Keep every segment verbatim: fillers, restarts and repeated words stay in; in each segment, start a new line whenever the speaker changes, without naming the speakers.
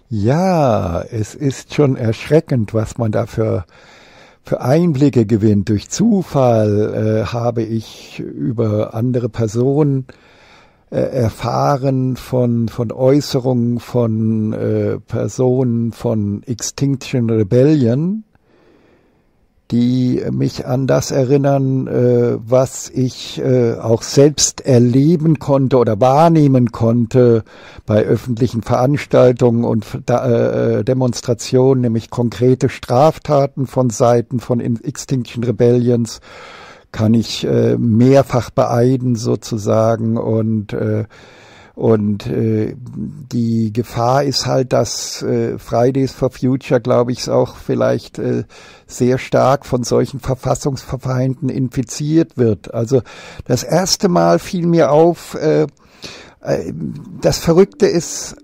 Ja, es ist schon erschreckend, was man da für, für Einblicke gewinnt. Durch Zufall äh, habe ich über andere Personen äh, erfahren von, von Äußerungen von äh, Personen von Extinction Rebellion, die mich an das erinnern, äh, was ich äh, auch selbst erleben konnte oder wahrnehmen konnte bei öffentlichen Veranstaltungen und äh, Demonstrationen, nämlich konkrete Straftaten von Seiten von Extinction Rebellions, kann ich äh, mehrfach beeiden sozusagen und äh, Und äh, die Gefahr ist halt, dass äh, Fridays for Future, glaube ich, auch vielleicht äh, sehr stark von solchen Verfassungsverfeinden infiziert wird. Also das erste Mal fiel mir auf, äh, äh, das Verrückte ist,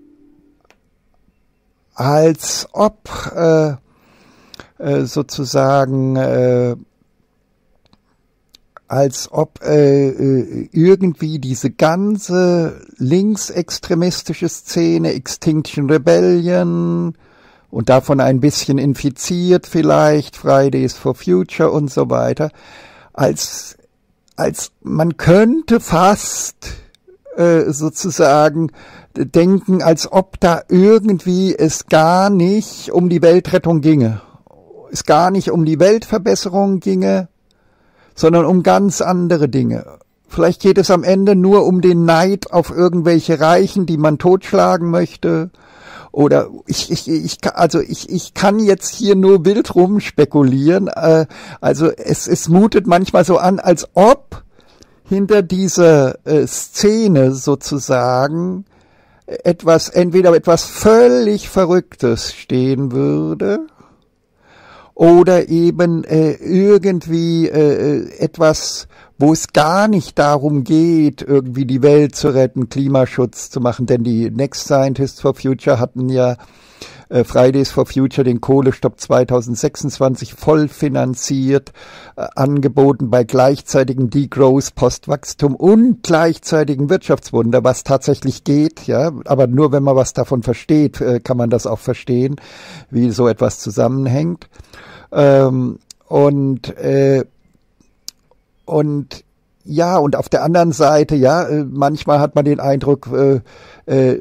als ob äh, äh, sozusagen äh, als ob äh, irgendwie diese ganze linksextremistische Szene, Extinction Rebellion und davon ein bisschen infiziert vielleicht, Fridays for Future und so weiter, als, als man könnte fast äh, sozusagen denken, als ob da irgendwie es gar nicht um die Weltrettung ginge, es gar nicht um die Weltverbesserung ginge, sondern um ganz andere Dinge. Vielleicht geht es am Ende nur um den Neid auf irgendwelche Reichen, die man totschlagen möchte. Oder ich, ich, ich, also ich, ich kann jetzt hier nur wild rum spekulieren. Also es, es mutet manchmal so an, als ob hinter dieser Szene sozusagen etwas, entweder etwas völlig Verrücktes stehen würde, oder eben äh, irgendwie äh, etwas, wo es gar nicht darum geht, irgendwie die Welt zu retten, Klimaschutz zu machen. Denn die Next Scientists for Future hatten ja äh, Fridays for Future den Kohlestopp zweitausendsechsundzwanzig voll finanziert, äh, angeboten bei gleichzeitigem Degrowth, Postwachstum und gleichzeitigem Wirtschaftswunder, was tatsächlich geht. Ja, aber nur wenn man was davon versteht, äh, kann man das auch verstehen, wie so etwas zusammenhängt. Ähm, und äh, und ja, und auf der anderen Seite, ja, äh, manchmal hat man den Eindruck, äh, äh,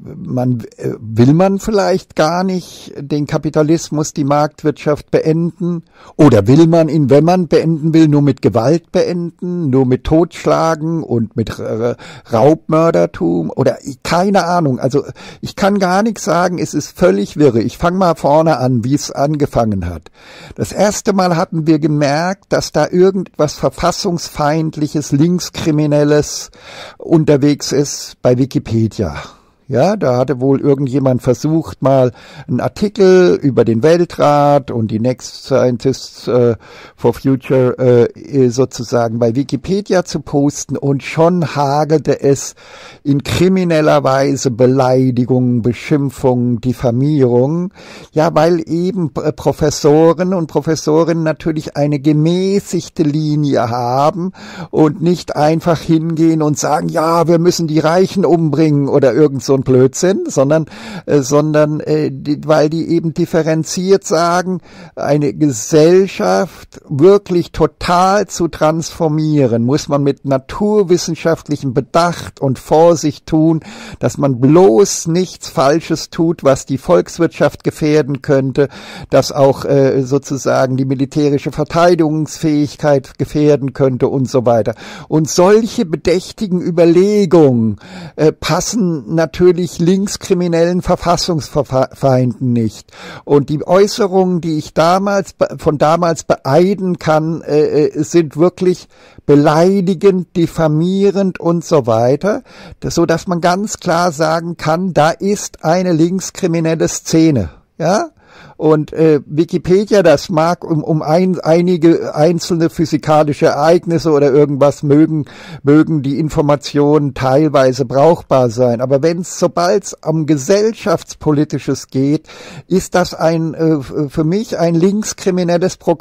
man äh, will man vielleicht gar nicht den Kapitalismus, die Marktwirtschaft beenden, oder will man ihn, wenn man beenden will, nur mit Gewalt beenden, nur mit Totschlagen und mit äh, Raubmördertum oder keine Ahnung. Also ich kann gar nichts sagen, es ist völlig wirre. Ich fange mal vorne an, wie es angefangen hat. Das erste Mal hatten wir gemerkt, dass da irgendwas verfassungsfeindliches, linkskriminelles unterwegs ist bei Wikipedia. Ja, da hatte wohl irgendjemand versucht, mal einen Artikel über den Weltrat und die Next Scientists äh, for Future äh, sozusagen bei Wikipedia zu posten, und schon hagelte es in krimineller Weise Beleidigungen, Beschimpfungen, Diffamierung. Ja, weil eben äh, Professoren und Professorinnen natürlich eine gemäßigte Linie haben und nicht einfach hingehen und sagen, ja, wir müssen die Reichen umbringen oder irgend so Blödsinn, sondern, äh, sondern äh, die, weil die eben differenziert sagen, eine Gesellschaft wirklich total zu transformieren, muss man mit naturwissenschaftlichem Bedacht und Vorsicht tun, dass man bloß nichts Falsches tut, was die Volkswirtschaft gefährden könnte, dass auch äh, sozusagen die militärische Verteidigungsfähigkeit gefährden könnte und so weiter. Und solche bedächtigen Überlegungen äh, passen natürlich linkskriminellen Verfassungsfeinden nicht. Und die Äußerungen, die ich damals von damals beeiden kann, äh, sind wirklich beleidigend, diffamierend und so weiter, so dass man ganz klar sagen kann, da ist eine linkskriminelle Szene, ja. Und äh, Wikipedia, das mag um, um ein, einige einzelne physikalische Ereignisse oder irgendwas mögen, mögen die Informationen teilweise brauchbar sein. Aber wenn es, sobald es um gesellschaftspolitisches geht, ist das ein äh, für mich ein linkskriminelles Pro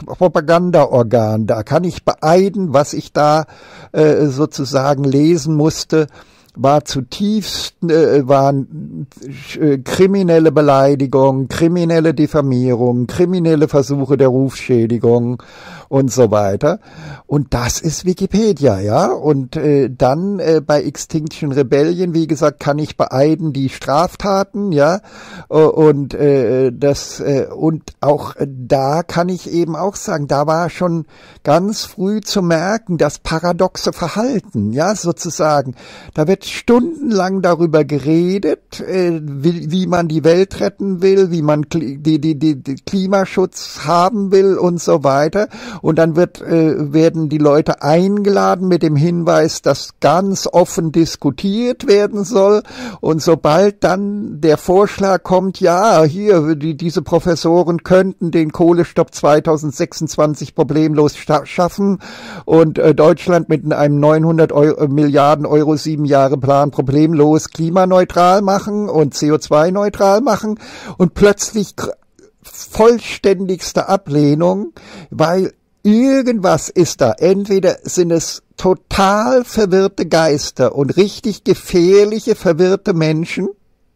Propagandaorgan. Da kann ich beeiden, was ich da äh, sozusagen lesen musste. war zutiefst, äh, waren äh, kriminelle Beleidigung, kriminelle Diffamierung, kriminelle Versuche der Rufschädigung und so weiter. Und das ist Wikipedia, ja. Und äh, dann äh, bei Extinction Rebellion, wie gesagt, kann ich beeiden die Straftaten, ja. Und äh, das äh, und auch da kann ich eben auch sagen, da war schon ganz früh zu merken, das paradoxe Verhalten, ja, sozusagen. Da wird stundenlang darüber geredet, äh, wie, wie man die Welt retten will, wie man die, die, die, die Klimaschutz haben will und so weiter. Und dann wird, äh, werden die Leute eingeladen mit dem Hinweis, dass ganz offen diskutiert werden soll. Und sobald dann der Vorschlag kommt, ja, hier, die, diese Professoren könnten den Kohlestopp zweitausendsechsundzwanzig problemlos schaffen und äh, Deutschland mit einem neunhundert Euro, Milliarden Euro sieben Jahre Plan problemlos klimaneutral machen und C O zwei neutral machen und plötzlich vollständigste Ablehnung, weil irgendwas ist da. Entweder sind es total verwirrte Geister und richtig gefährliche, verwirrte Menschen,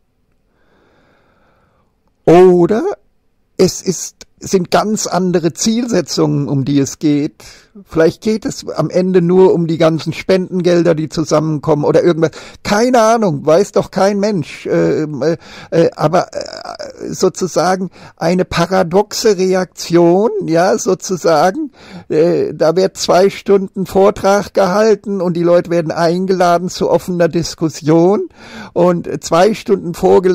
oder es ist, sind ganz andere Zielsetzungen, um die es geht. Vielleicht geht es am Ende nur um die ganzen Spendengelder, die zusammenkommen oder irgendwas. Keine Ahnung, weiß doch kein Mensch. Äh, äh, aber äh, sozusagen eine paradoxe Reaktion, ja, sozusagen. Äh, da wird zwei Stunden Vortrag gehalten und die Leute werden eingeladen zu offener Diskussion und zwei Stunden vorge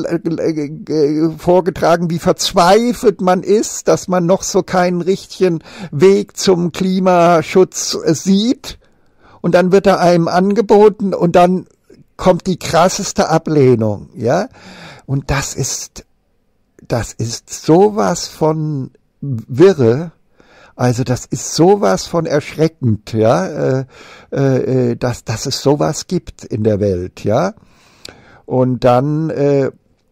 äh, vorgetragen, wie verzweifelt man ist, dass man noch so keinen richtigen Weg zum Klimaschutz sieht, und dann wird er einem angeboten und dann kommt die krasseste Ablehnung, ja. Und das ist, das ist sowas von wirre, also das ist sowas von erschreckend, ja, äh, äh, dass, dass es sowas gibt in der Welt, ja. Und dann, äh,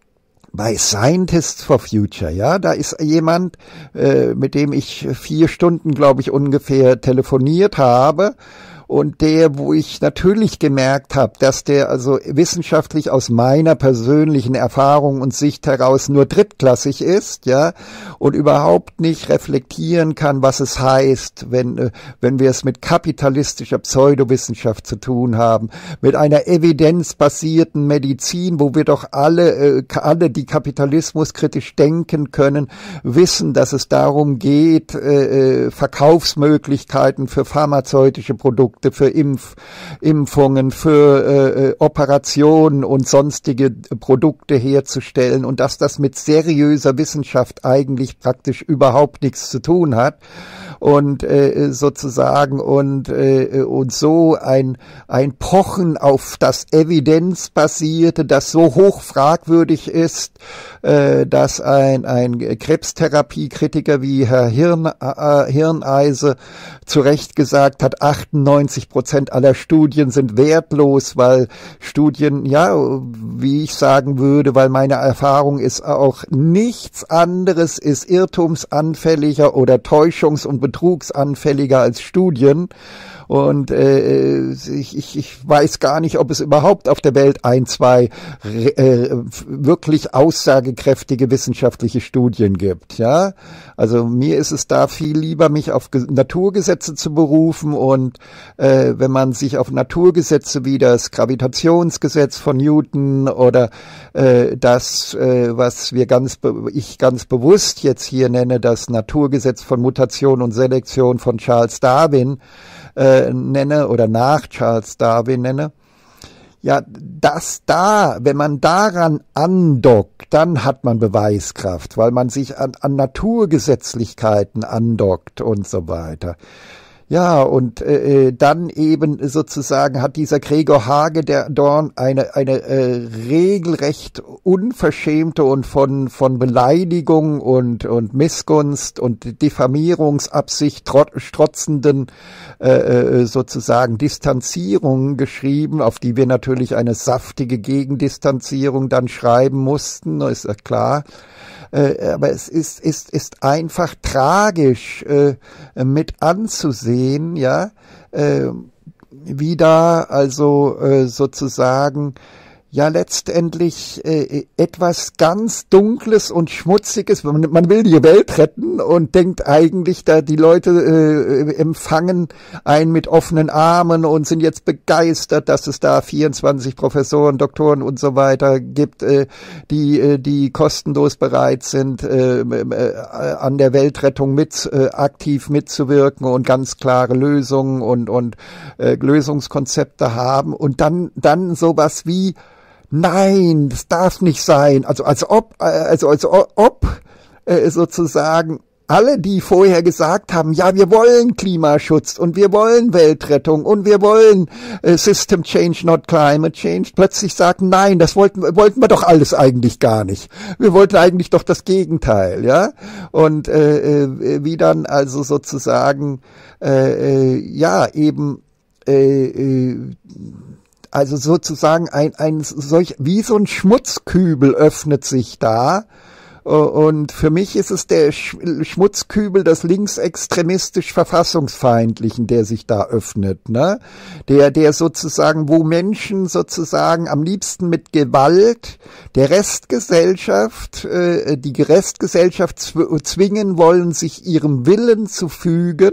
bei Scientists for Future, ja, da ist jemand, äh, mit dem ich vier Stunden, glaube ich, ungefähr telefoniert habe, und der, wo ich natürlich gemerkt habe, dass der also wissenschaftlich aus meiner persönlichen Erfahrung und Sicht heraus nur drittklassig ist, ja, und überhaupt nicht reflektieren kann, was es heißt, wenn wenn wir es mit kapitalistischer Pseudowissenschaft zu tun haben, mit einer evidenzbasierten Medizin, wo wir doch alle alle, die Kapitalismus kritisch denken können, wissen, dass es darum geht, äh, Verkaufsmöglichkeiten für pharmazeutische Produkte, für Impf, Impfungen, für äh, Operationen und sonstige Produkte herzustellen, und dass das mit seriöser Wissenschaft eigentlich praktisch überhaupt nichts zu tun hat. Und äh, sozusagen und äh, und so ein ein Pochen auf das Evidenzbasierte, das so hoch fragwürdig ist, äh, dass ein ein Krebstherapiekritiker wie Herr Hirn, äh, Hirneise zu Recht gesagt hat, achtundneunzig Prozent aller Studien sind wertlos, weil Studien, ja, wie ich sagen würde, weil meine Erfahrung ist auch, nichts anderes ist irrtumsanfälliger oder täuschungs- und betrugsanfälliger als Studien. Und äh, ich, ich, ich weiß gar nicht, ob es überhaupt auf der Welt ein, zwei äh, wirklich aussagekräftige wissenschaftliche Studien gibt. Ja, also mir ist es da viel lieber, mich auf Naturgesetze zu berufen, und äh, wenn man sich auf Naturgesetze wie das Gravitationsgesetz von Newton oder äh, das, äh, was wir ganz, ich ganz bewusst jetzt hier nenne, das Naturgesetz von Mutation und Selektion von Charles Darwin Äh, nenne oder nach Charles Darwin nenne, ja, das da, wenn man daran andockt, dann hat man Beweiskraft, weil man sich an, an Naturgesetzlichkeiten andockt und so weiter. Ja, und äh, dann eben sozusagen hat dieser Gregor Hage der Dorn eine eine äh, regelrecht unverschämte und von von Beleidigung und und Missgunst und Diffamierungsabsicht strotzenden äh, sozusagen Distanzierungen geschrieben, auf die wir natürlich eine saftige Gegendistanzierung dann schreiben mussten, ist ja klar. Äh, aber es ist, ist, ist einfach tragisch äh, mit anzusehen, ja, äh, wie da also äh, sozusagen ja letztendlich äh, etwas ganz Dunkles und Schmutziges. Man, man will die Welt retten und denkt eigentlich, da die Leute äh, empfangen einen mit offenen Armen und sind jetzt begeistert, dass es da vierundzwanzig Professoren, Doktoren und so weiter gibt, äh, die äh, die kostenlos bereit sind, äh, äh, an der Weltrettung mit äh, aktiv mitzuwirken und ganz klare Lösungen und und äh, Lösungskonzepte haben und dann dann sowas wie nein, das darf nicht sein. Also als ob, also als ob äh, sozusagen alle, die vorher gesagt haben, ja, wir wollen Klimaschutz und wir wollen Weltrettung und wir wollen äh, System Change, not Climate Change, plötzlich sagen, nein, das wollten, wollten wir doch alles eigentlich gar nicht. Wir wollten eigentlich doch das Gegenteil, ja. Und äh, äh, wie dann also sozusagen, äh, äh, ja, eben äh, äh, also sozusagen ein, ein solch, wie so ein Schmutzkübel öffnet sich da. Und für mich ist es der Schmutzkübel des linksextremistisch verfassungsfeindlichen, der sich da öffnet, ne? Der, der sozusagen, wo Menschen sozusagen am liebsten mit Gewalt der Restgesellschaft, äh, die Restgesellschaft zwingen wollen, sich ihrem Willen zu fügen.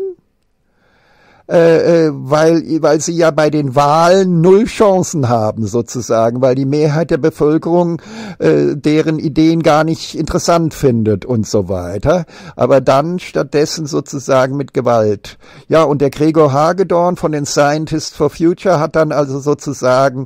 Äh, weil, weil sie ja bei den Wahlen null Chancen haben, sozusagen, weil die Mehrheit der Bevölkerung äh, deren Ideen gar nicht interessant findet und so weiter. Aber dann stattdessen sozusagen mit Gewalt. Ja, und der Gregor Hagedorn von den Scientists for Future hat dann also sozusagen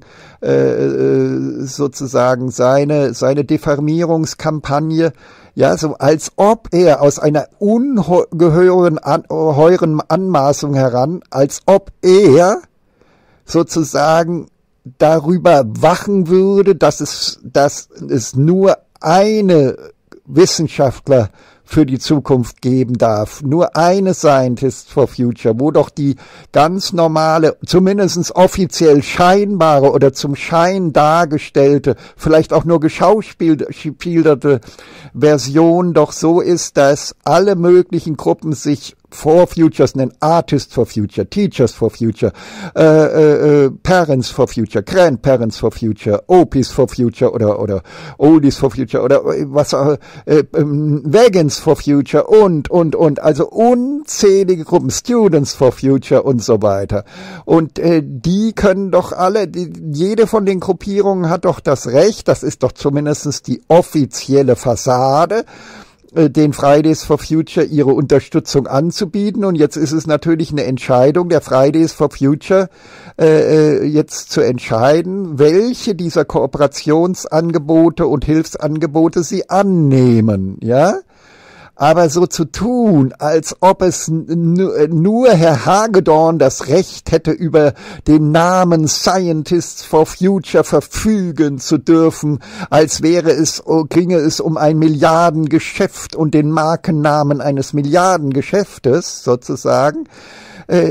äh, sozusagen seine seine Diffamierungskampagne, ja, so als ob er aus einer ungeheuren An heuren Anmaßung heran, als ob er sozusagen darüber wachen würde, dass es, dass es nur eine Wissenschaftler für die Zukunft geben darf. Nur eine Scientist for Future, wo doch die ganz normale, zumindest offiziell scheinbare oder zum Schein dargestellte, vielleicht auch nur geschauspielerte Version doch so ist, dass alle möglichen Gruppen sich for Futures nennen, Artists for Future, Teachers for Future, äh, äh, Parents for Future, Grandparents for Future, O Ps for Future oder oder Oldies for Future oder was äh, äh, Vegans for Future und und und also unzählige Gruppen, Students for Future und so weiter. Und äh, die können doch alle, die, jede von den Gruppierungen hat doch das Recht, das ist doch zumindestens die offizielle Fassade, den Fridays for Future ihre Unterstützung anzubieten. Und jetzt ist es natürlich eine Entscheidung der Fridays for Future, äh, jetzt zu entscheiden, welche dieser Kooperationsangebote und Hilfsangebote sie annehmen, ja. Aber so zu tun, als ob es nur Herr Hagedorn das Recht hätte, über den Namen Scientists for Future verfügen zu dürfen, als wäre es, ginge es um ein Milliardengeschäft und den Markennamen eines Milliardengeschäftes sozusagen, äh,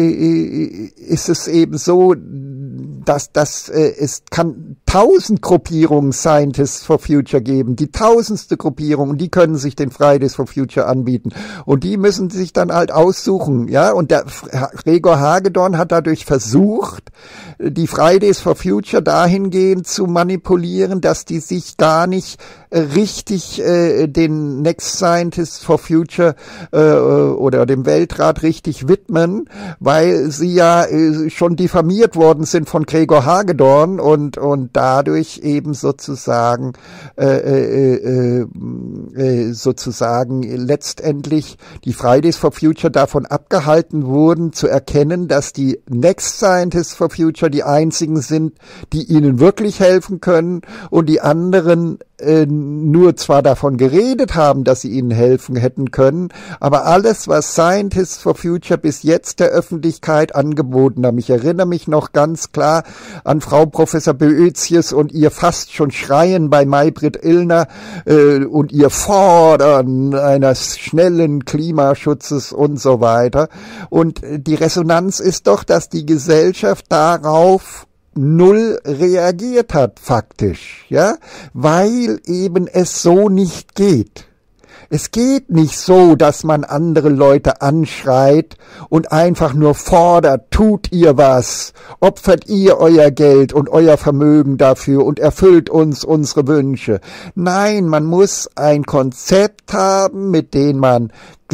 ist es eben so, dass, dass äh, es kann tausend Gruppierungen Scientists for Future geben, die tausendste Gruppierung, und die können sich den Fridays for Future anbieten. Und die müssen sich dann halt aussuchen, ja. Und der Gregor Hagedorn hat dadurch versucht, die Fridays for Future dahingehend zu manipulieren, dass die sich gar nicht äh, richtig äh, den Next Scientists for Future äh, oder dem Weltrat richtig widmen, weil sie ja äh, schon diffamiert worden sind von Gregor Hagedorn und und dadurch eben sozusagen äh, äh, äh, sozusagen letztendlich die Fridays for Future davon abgehalten wurden, zu erkennen, dass die Next Scientists for Future die einzigen sind, die ihnen wirklich helfen können, und die anderen äh, nur zwar davon geredet haben, dass sie ihnen helfen hätten können, aber alles, was Scientists for Future bis jetzt der Öffentlichkeit angeboten haben. Ich erinnere mich noch ganz klar an Frau Professor Boetius und ihr fast schon Schreien bei Maybrit Illner äh, und ihr Fordern eines schnellen Klimaschutzes und so weiter. Und die Resonanz ist doch, dass die Gesellschaft darauf null reagiert hat, faktisch, ja, weil eben es so nicht geht. Es geht nicht so, dass man andere Leute anschreit und einfach nur fordert, tut ihr was, opfert ihr euer Geld und euer Vermögen dafür und erfüllt uns unsere Wünsche. Nein, man muss ein Konzept haben, mit dem man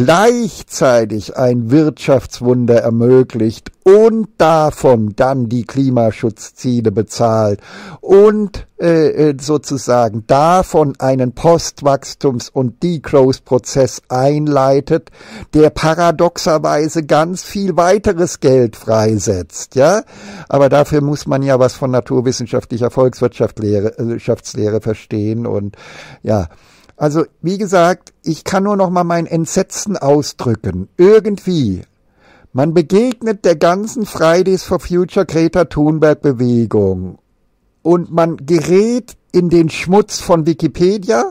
gleichzeitig ein Wirtschaftswunder ermöglicht und davon dann die Klimaschutzziele bezahlt und äh, sozusagen davon einen Postwachstums- und Degrowth-Prozess einleitet, der paradoxerweise ganz viel weiteres Geld freisetzt, ja. Aber dafür muss man ja was von naturwissenschaftlicher Volkswirtschaftslehre verstehen und ja. Also, wie gesagt, ich kann nur noch mal mein Entsetzen ausdrücken. Irgendwie, man begegnet der ganzen Fridays for Future Greta Thunberg Bewegung und man gerät in den Schmutz von Wikipedia,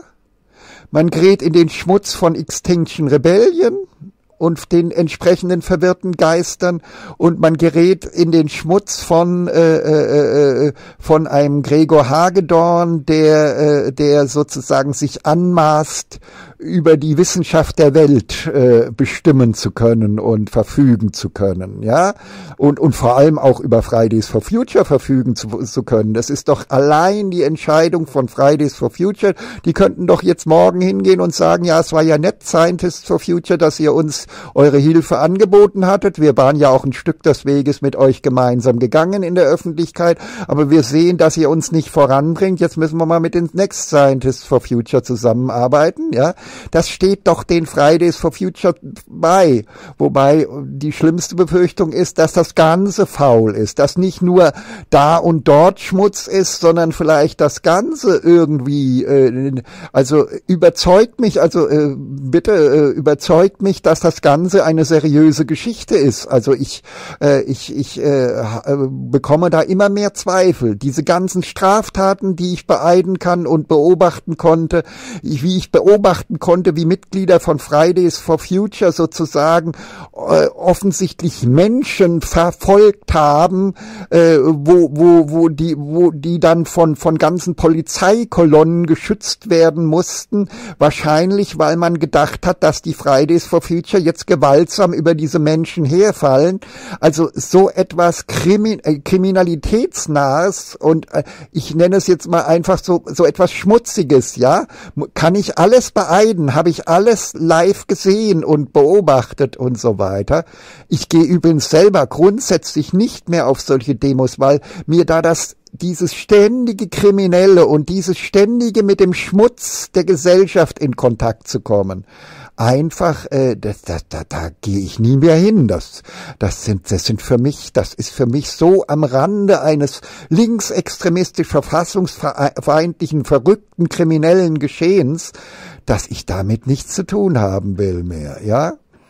man gerät in den Schmutz von Extinction Rebellion und den entsprechenden verwirrten Geistern und man gerät in den Schmutz von äh, äh, äh, von einem Gregor Hagedorn, der äh, der sozusagen sich anmaßt, über die Wissenschaft der Welt äh, bestimmen zu können und verfügen zu können, ja, und und vor allem auch über Fridays for Future verfügen zu, zu können. Das ist doch allein die Entscheidung von Fridays for Future. Die könnten doch jetzt morgen hingehen und sagen, ja, es war ja nett, Scientists for Future, dass ihr uns eure Hilfe angeboten hattet. Wir waren ja auch ein Stück des Weges mit euch gemeinsam gegangen in der Öffentlichkeit, aber wir sehen, dass ihr uns nicht voranbringt. Jetzt müssen wir mal mit den Next Scientists for Future zusammenarbeiten, ja. Das steht doch den Fridays for Future bei. Wobei die schlimmste Befürchtung ist, dass das Ganze faul ist, dass nicht nur da und dort Schmutz ist, sondern vielleicht das Ganze irgendwie, äh, also überzeugt mich, also äh, bitte äh, überzeugt mich, dass das Ganze eine seriöse Geschichte ist. Also ich, äh, ich, ich äh, bekomme da immer mehr Zweifel. Diese ganzen Straftaten, die ich beeiden kann und beobachten konnte, wie ich beobachten konnte, wie Mitglieder von Fridays for Future sozusagen äh, offensichtlich Menschen verfolgt haben, äh, wo, wo, wo die, wo die dann von, von ganzen Polizeikolonnen geschützt werden mussten. Wahrscheinlich, weil man gedacht hat, dass die Fridays for Future jetzt gewaltsam über diese Menschen herfallen. Also so etwas Krimi- äh, Kriminalitätsnahes und äh, ich nenne es jetzt mal einfach so, so etwas Schmutziges, ja? Kann ich alles beeiden? Habe ich alles live gesehen und beobachtet und so weiter. Ich gehe übrigens selber grundsätzlich nicht mehr auf solche Demos, weil mir da das dieses ständige Kriminelle und dieses ständige mit dem Schmutz der Gesellschaft in Kontakt zu kommen, einfach, äh, das, das, da, da gehe ich nie mehr hin. Das, das sind, das sind für mich, das ist für mich so am Rande eines linksextremistisch verfassungsfeindlichen, verrückten, kriminellen Geschehens, dass ich damit nichts zu tun haben will mehr, ja?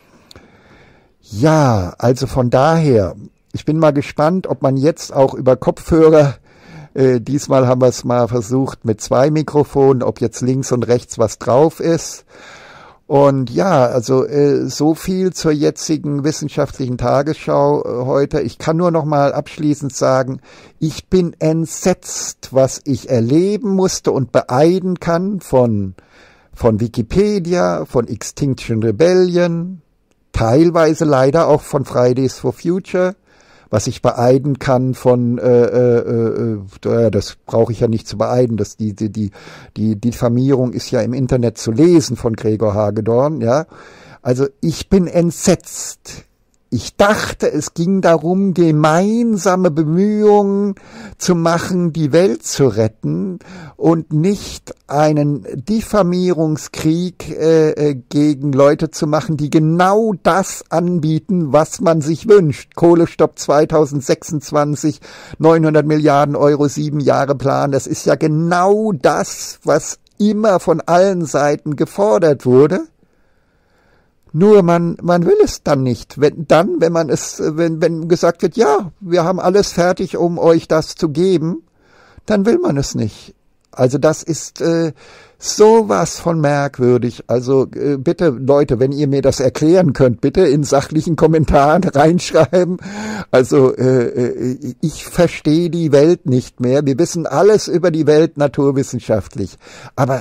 Ja, also von daher, ich bin mal gespannt, ob man jetzt auch über Kopfhörer, äh, diesmal haben wir es mal versucht mit zwei Mikrofonen, ob jetzt links und rechts was drauf ist. Und ja, also äh, so viel zur jetzigen wissenschaftlichen Tagesschau äh, heute. Ich kann nur noch mal abschließend sagen, ich bin entsetzt, was ich erleben musste und beeiden kann von von Wikipedia, von Extinction Rebellion, teilweise leider auch von Fridays for Future, was ich beeiden kann von, äh, äh, äh, das brauche ich ja nicht zu beeiden, das, die, die, die, die Diffamierung ist ja im Internet zu lesen von Gregor Hagedorn, ja. Also ich bin entsetzt. Ich dachte, es ging darum, gemeinsame Bemühungen zu machen, die Welt zu retten und nicht einen Diffamierungskrieg äh, gegen Leute zu machen, die genau das anbieten, was man sich wünscht. Kohlestopp zweitausendsechsundzwanzig, neunhundert Milliarden Euro, sieben Jahre Plan, das ist ja genau das, was immer von allen Seiten gefordert wurde. Nur man, man will es dann nicht. Wenn, dann, wenn man es, wenn, wenn gesagt wird, ja, wir haben alles fertig, um euch das zu geben, dann will man es nicht. Also das ist äh, sowas von merkwürdig. Also äh, bitte, Leute, wenn ihr mir das erklären könnt, bitte in sachlichen Kommentaren reinschreiben. Also äh, ich verstehe die Welt nicht mehr. Wir wissen alles über die Welt naturwissenschaftlich. Aber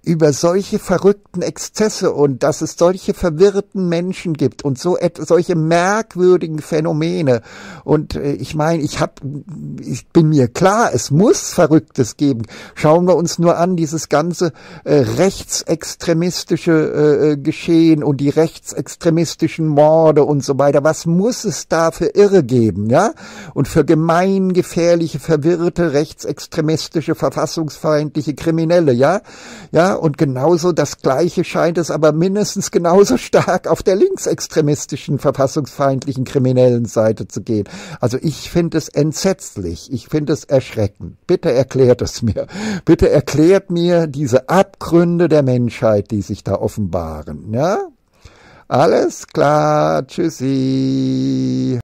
über solche verrückten Exzesse und dass es solche verwirrten Menschen gibt und so et solche merkwürdigen Phänomene. Und äh, ich meine, ich hab, ich bin mir klar, es muss Verrücktes geben. Schauen wir uns nur an, dieses ganze äh, rechtsextremistische äh, Geschehen und die rechtsextremistischen Morde und so weiter. Was muss es da für Irre geben, ja? Und für gemeingefährliche, verwirrte, rechtsextremistische, verfassungsfeindliche Kriminelle, ja? Ja, und genauso das Gleiche scheint es aber mindestens genauso stark auf der linksextremistischen, verfassungsfeindlichen, kriminellen Seite zu gehen. Also ich finde es entsetzlich, ich finde es erschreckend. Bitte erklärt es mir. Bitte erklärt mir diese Abgründe der Menschheit, die sich da offenbaren. Ja? Alles klar, tschüssi.